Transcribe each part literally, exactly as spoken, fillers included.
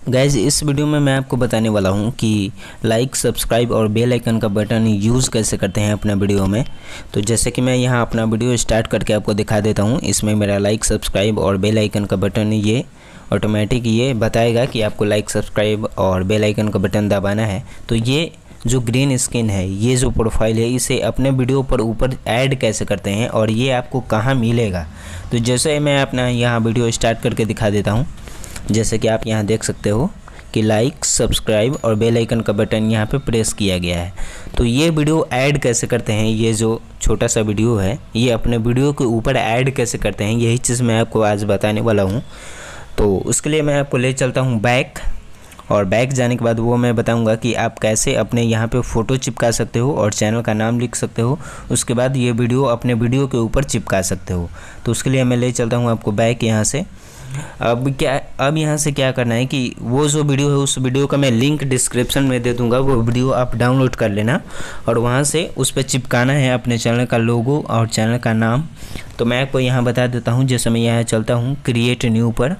Guys इस video में मैं आपको बताने वाला हूं कि लाइक सब्सक्राइब और बेल आइकन का बटन यूज़ कैसे करते हैं अपना वीडियो में। तो जैसे कि मैं यहां अपना वीडियो स्टार्ट करके आपको दिखा देता हूं। इसमें मेरा लाइक सब्सक्राइब और बेल आइकन का बटन ये ऑटोमेटिक ये बताएगा कि आपको लाइक सब्सक्राइब और बेल आइकन का बटन दबाना है। तो ये जो ग्रीन स्क्रीन है, ये जो प्रोफाइल है, इसे अपने वीडियो पर ऊपर ऐड कैसे करते हैं और ये आपको कहाँ मिलेगा। तो जैसे मैं अपना यहाँ वीडियो स्टार्ट करके दिखा देता हूँ। जैसे कि आप यहाँ देख सकते हो कि लाइक सब्सक्राइब और बेल आइकन का बटन यहाँ पे प्रेस किया गया है। तो ये वीडियो ऐड कैसे करते हैं, ये जो छोटा सा वीडियो है ये अपने वीडियो के ऊपर ऐड कैसे करते हैं, यही चीज़ मैं आपको आज बताने वाला हूँ। तो उसके लिए मैं आपको ले चलता हूँ बैक, और बैक जाने के बाद वो मैं बताऊंगा कि आप कैसे अपने यहाँ पे फ़ोटो चिपका सकते हो और चैनल का नाम लिख सकते हो। उसके बाद ये वीडियो अपने वीडियो के ऊपर चिपका सकते हो। तो उसके लिए मैं ले चलता हूँ आपको बैक यहाँ से। अब क्या अब यहाँ से क्या करना है कि वो जो वीडियो है उस वीडियो का मैं लिंक डिस्क्रिप्शन में दे दूँगा, वो वीडियो आप डाउनलोड कर लेना और वहाँ से उस पर चिपकाना है अपने चैनल का लोगो और चैनल का नाम। तो मैं आपको यहाँ बता देता हूँ। जैसे मैं यहाँ चलता हूँ क्रिएट न्यू पर,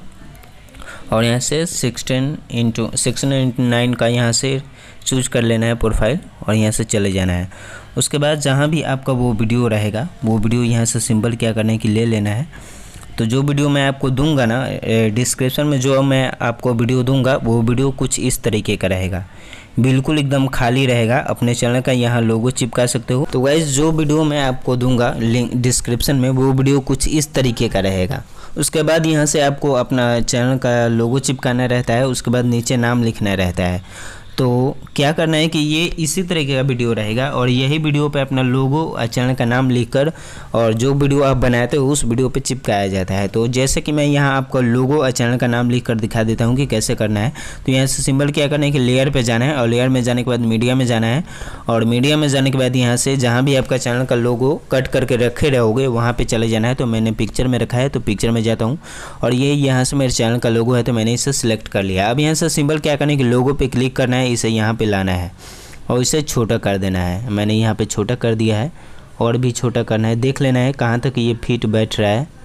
और यहाँ से sixteen into sixteen into nine का यहाँ से चूज कर लेना है प्रोफाइल और यहाँ से चले जाना है। उसके बाद जहाँ भी आपका वो वीडियो रहेगा वो वीडियो यहाँ से सिंबल क्या करने की ले लेना है। तो जो वीडियो मैं आपको दूंगा ना डिस्क्रिप्शन में, जो मैं आपको वीडियो दूंगा वो वीडियो कुछ इस तरीके का रहेगा, बिल्कुल एकदम खाली रहेगा। अपने चैनल का यहाँ लोगो चिपका सकते हो। तो गाइस जो वीडियो मैं आपको दूंगा लिंक डिस्क्रिप्शन में, वो वीडियो कुछ इस तरीके का रहेगा। उसके बाद यहाँ से आपको अपना चैनल का लोगो चिपकाना रहता है। उसके बाद नीचे नाम लिखना रहता है। तो क्या करना है कि ये इसी तरीके का वीडियो रहेगा और यही वीडियो पे अपना लोगो और चैनल का नाम लिखकर और जो वीडियो आप बनाते हो उस वीडियो पे चिपकाया जाता है। तो जैसे कि मैं यहाँ आपको लोगो और चैनल का नाम लिखकर दिखा देता हूँ कि कैसे करना है। तो यहाँ से सिंबल क्या करना है कि लेयर पे जाना है और लेयर में जाने के बाद मीडिया में जाना है, और मीडिया में जाने के बाद यहाँ से जहाँ भी आपका चैनल का लोगो कट करके रखे रहोगे वहाँ पर चले जाना है। तो मैंने पिक्चर में रखा है तो पिक्चर में जाता हूँ और ये यहाँ से मेरे चैनल का लोगो है तो मैंने इसे सिलेक्ट कर लिया। अब यहाँ से सिंबल क्या करना है कि लोगो पे क्लिक करना है, इसे यहाँ पे लाना है और इसे छोटा कर देना है। मैंने यहाँ पे छोटा कर दिया है और भी छोटा करना है। देख लेना है कहाँ तक ये फिट बैठ रहा है।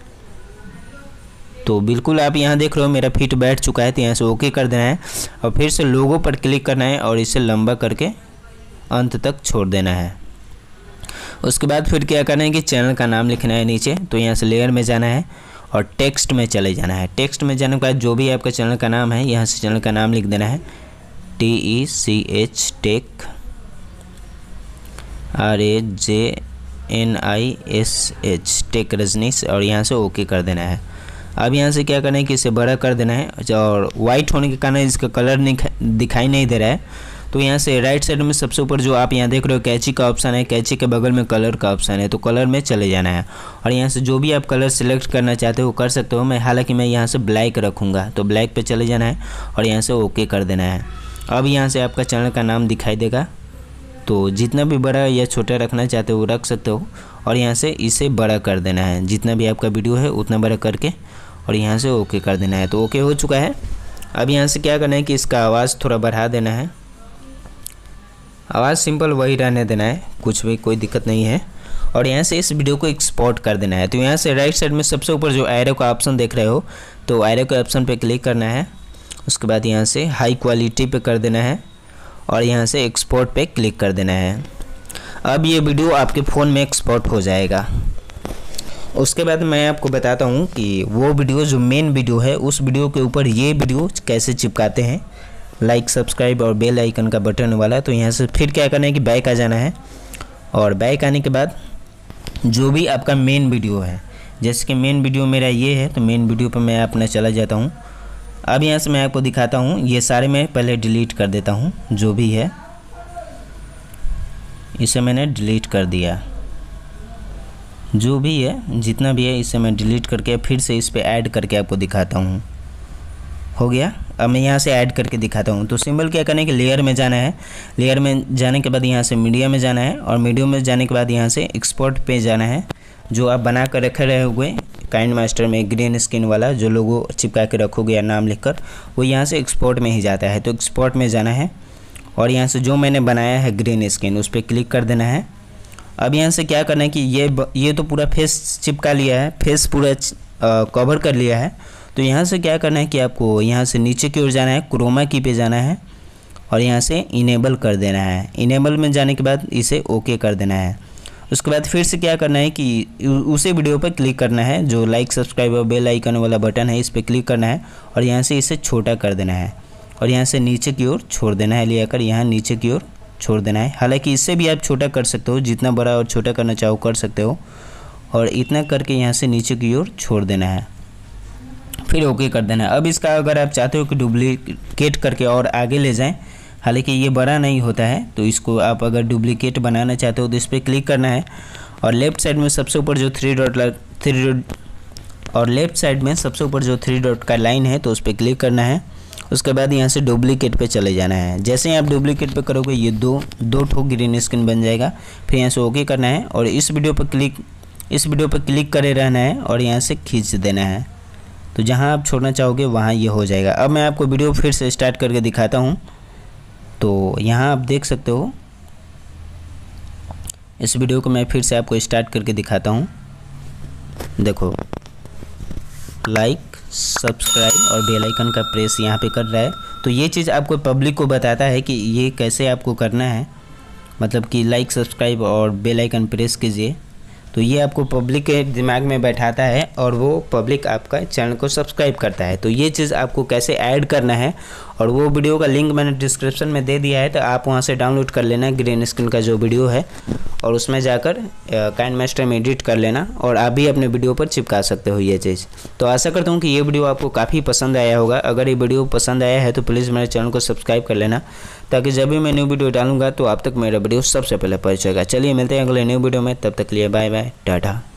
तो बिल्कुल आप यहाँ देख रहे हो मेरा फिट बैठ चुका है। तो यहाँ से ओके कर देना है और फिर से लोगो पर क्लिक करना है और इसे लंबा करके अंत तक छोड़ देना है। उसके बाद फिर क्या करना है कि चैनल का नाम लिखना है नीचे। तो यहाँ से लेयर में जाना है और टेक्स्ट में चले जाना है। टेक्स्ट में जाने के बाद जो भी आपका चैनल का नाम है यहाँ से चैनल का नाम लिख देना है, T E C H tech R A J N I S H tech Rajnish, और यहाँ से ओके कर देना है। अब यहाँ से क्या करना है कि इसे बड़ा कर देना है और वाइट होने के कारण इसका कलर दिखाई नहीं दे रहा है। तो यहाँ से राइट साइड में सबसे ऊपर जो आप यहाँ देख रहे हो कैची का ऑप्शन है, कैची के बगल में कलर का ऑप्शन है। तो कलर में चले जाना है और यहाँ से जो भी आप कलर सिलेक्ट करना चाहते हो कर सकते हो। मैं हालांकि मैं यहाँ से ब्लैक रखूँगा, तो ब्लैक पे चले जाना है और यहाँ से ओके कर देना है। अब यहाँ से आपका चैनल का नाम दिखाई देगा। तो जितना भी बड़ा या छोटा रखना चाहते हो रख सकते हो और यहाँ से इसे बड़ा कर देना है, जितना भी आपका वीडियो है उतना बड़ा करके, और यहाँ से ओके कर देना है। तो ओके हो चुका है। अब यहाँ से क्या करना है कि इसका आवाज़ थोड़ा बढ़ा देना है। आवाज़ सिंपल वही रहने देना है, कुछ भी कोई दिक्कत नहीं है। और यहाँ से इस वीडियो को एक्सपोर्ट कर देना है। तो यहाँ से राइट साइड में सबसे ऊपर जो एरो का ऑप्शन देख रहे हो, तो एरो के ऑप्शन पे क्लिक करना है। उसके बाद यहाँ से हाई क्वालिटी पे कर देना है और यहाँ से एक्सपोर्ट पे क्लिक कर देना है। अब ये वीडियो आपके फ़ोन में एक्सपोर्ट हो जाएगा। उसके बाद मैं आपको बताता हूँ कि वो वीडियो जो मेन वीडियो है उस वीडियो के ऊपर ये वीडियो कैसे चिपकाते हैं, लाइक सब्सक्राइब और बेल आइकन का बटन वाला। तो यहाँ से फिर क्या करना है कि बैक आ जाना है और बैक आने के बाद जो भी आपका मेन वीडियो है, जैसे कि मेन वीडियो मेरा ये है तो मेन वीडियो पर मैं अपना चला जाता हूँ। अब यहाँ से मैं आपको दिखाता हूँ, ये सारे मैं पहले डिलीट कर देता हूँ। जो भी है इसे मैंने डिलीट कर दिया, जो भी है जितना भी है इसे मैं डिलीट करके फिर से इस पर ऐड करके आपको दिखाता हूँ। हो गया। अब मैं यहाँ से ऐड करके दिखाता हूँ। तो सिंबल क्या करना है कि लेयर में जाना है। लेयर में जाने के बाद यहाँ से मीडिया में जाना है और मीडिया में जाने के बाद यहाँ से एक्सपोर्ट पे जाना है। जो आप बना कर रखे रहे हुए काइंड मास्टर में ग्रीन स्क्रीन वाला जो लोगो चिपका के रखोगे या नाम लिखकर, वो यहाँ से एक्सपोर्ट में ही जाता है। तो एक्सपोर्ट में जाना है और यहाँ से जो मैंने बनाया है ग्रीन स्क्रीन उस पर क्लिक कर देना है। अब यहाँ से क्या करना है कि ये ये तो पूरा फेस चिपका लिया है, फेस पूरा कवर कर लिया है। तो यहाँ से क्या करना है कि आपको यहाँ से नीचे की ओर जाना है, क्रोमा की पे जाना है और यहाँ से इनेबल कर देना है। इनेबल में जाने के बाद इसे ओके कर देना है। उसके बाद फिर से क्या करना है कि उसी वीडियो पर क्लिक करना है, जो लाइक सब्सक्राइब और बेल आइकन वाला बटन है इस पर क्लिक करना है और यहाँ से इसे छोटा कर देना है और यहाँ से नीचे की ओर छोड़ देना है, ले आकर यहाँ नीचे की ओर छोड़ देना है। हालांकि इससे भी आप छोटा कर सकते हो, जितना बड़ा और छोटा करना चाहो कर सकते हो, और इतना करके यहाँ से नीचे की ओर छोड़ देना है, फिर ओके कर देना है। अब इसका अगर आप चाहते हो कि डुप्लीकेट करके और आगे ले जाएं, हालांकि ये बड़ा नहीं होता है, तो इसको आप अगर डुप्लीकेट बनाना चाहते हो तो इस पर क्लिक करना है और लेफ़्ट साइड में सबसे ऊपर जो थ्री डॉट थ्री डॉट और लेफ़्ट साइड में सबसे ऊपर जो थ्री डॉट का लाइन है तो उस पर क्लिक करना है। उसके बाद यहाँ से डुप्लीकेट पे चले जाना है। जैसे ही आप डुप्लीकेट पे करोगे ये दो दो ठो ग्रीन स्क्रीन बन जाएगा। फिर यहाँ से ओके करना है और इस वीडियो पर क्लिक इस वीडियो पर क्लिक करे रहना है और यहाँ से खींच देना है। तो जहाँ आप छोड़ना चाहोगे वहाँ ये हो जाएगा। अब मैं आपको वीडियो फिर से स्टार्ट करके दिखाता हूँ। तो यहाँ आप देख सकते हो, इस वीडियो को मैं फिर से आपको स्टार्ट करके दिखाता हूँ। देखो, लाइक सब्सक्राइब और बेल आइकन का प्रेस यहाँ पे कर रहा है। तो ये चीज़ आपको पब्लिक को बताता है कि ये कैसे आपको करना है, मतलब कि लाइक सब्सक्राइब और बेल आइकन प्रेस कीजिए। तो ये आपको पब्लिक के दिमाग में बैठाता है और वो पब्लिक आपका चैनल को सब्सक्राइब करता है। तो ये चीज़ आपको कैसे ऐड करना है, और वो वीडियो का लिंक मैंने डिस्क्रिप्शन में दे दिया है, तो आप वहाँ से डाउनलोड कर लेना ग्रीन स्क्रीन का जो वीडियो है, और उसमें जाकर काइनमास्टर में एडिट कर लेना और आप भी अपने वीडियो पर चिपका सकते हो ये चीज़। तो आशा करता हूँ कि ये वीडियो आपको काफ़ी पसंद आया होगा। अगर ये वीडियो पसंद आया है तो प्लीज़ मेरे चैनल को सब्सक्राइब कर लेना, ताकि जब भी मैं न्यू वीडियो डालूंगा तो आप तक मेरा वीडियो सबसे पहले पहुँचेगा। चलिए मिलते हैं अगले न्यू वीडियो में, तब तक लिए बाय बाय, टाटा।